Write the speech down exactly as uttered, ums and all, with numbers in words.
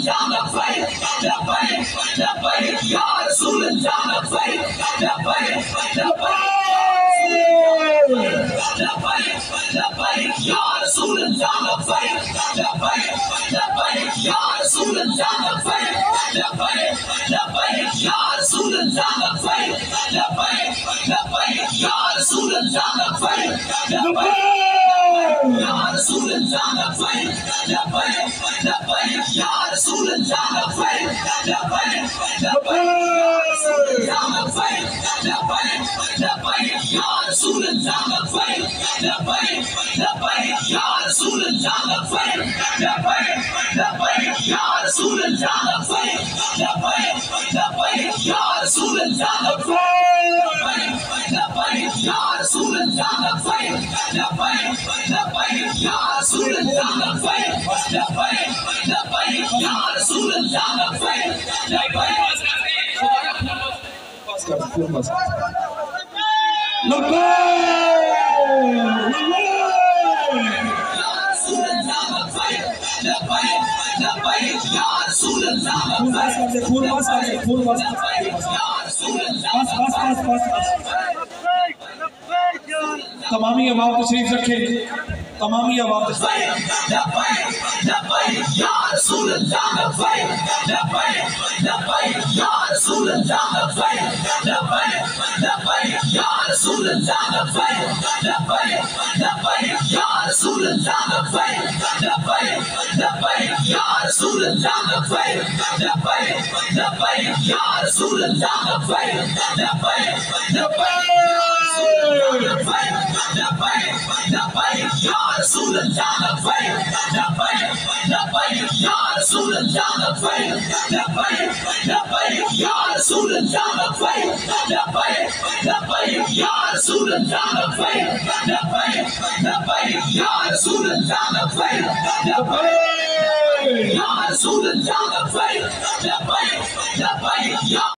Rasulullah Labbaik, Labbaik, Labbaik, Ya Rasulullah Labbaik, Labbaik, Labbaik, Labbaik, Labbaik, Ya Rasulullah Labbaik, Labbaik, Labbaik, Ya Rasulullah Labbaik, Labbaik, Labbaik, Ya Rasulullah Labbaik, Labbaik, Labbaik, Ya Rasulullah Labbaik, Labbaik, Ya Rasulullah Labbaik, Labbaik, Labbaik, Ya Rasulullah Labbaik, Labbaik, Labbaik, Ya Rasulullah Labbaik, Labbaik, Labbaik, Ya Rasulullah Labbaik, Labbaik, Labbaik, Ya Rasulullah Labbaik, Labbaik, Labbaik, Ya Rasulullah Labbaik, Labbaik, Ya Rasulullah Labbaik, Labbaik, Labbaik, Ya Rasulullah Labbaik, Labbaik, Labbaik, Ya Rasulullah Labbaik, Labbaik. तमामी आवाज़ तशरीफ रखे, तमामी आवाज़ Ya Rasulullah Labbaik, Labbaik, Labbaik, Ya Rasulullah Labbaik, Labbaik, Labbaik, Ya Rasulullah Labbaik, Labbaik, Labbaik, Ya Rasulullah Labbaik, Labbaik, Labbaik, Ya Rasulullah Labbaik, Labbaik, Labbaik, Ya Rasulullah Labbaik, Labbaik, Labbaik, Labbaik, Labbaik, Ya Rasulullah Labbaik, Labbaik, Labbaik, Ya Rasulullah Labbaik, Labbaik, Labbaik, Ya Rasulullah Labbaik, Labbaik, Labbaik, Ya Rasulullah Labbaik, Labbaik, Labbaik, Ya Rasulullah Labbaik, Labbaik, Ya Rasulullah Labbaik, Labbaik, Labbaik, Ya